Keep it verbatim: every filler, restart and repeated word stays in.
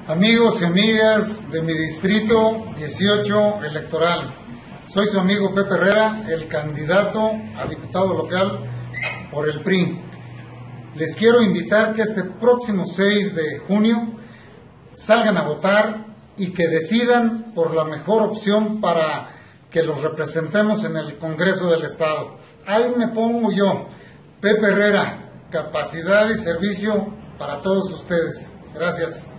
Amigos y amigas de mi distrito dieciocho electoral, soy su amigo Pepe Herrera, el candidato a diputado local por el P R I. Les quiero invitar que este próximo seis de junio salgan a votar y que decidan por la mejor opción para que los representemos en el Congreso del Estado. Ahí me pongo yo, Pepe Herrera, capacidad y servicio para todos ustedes. Gracias.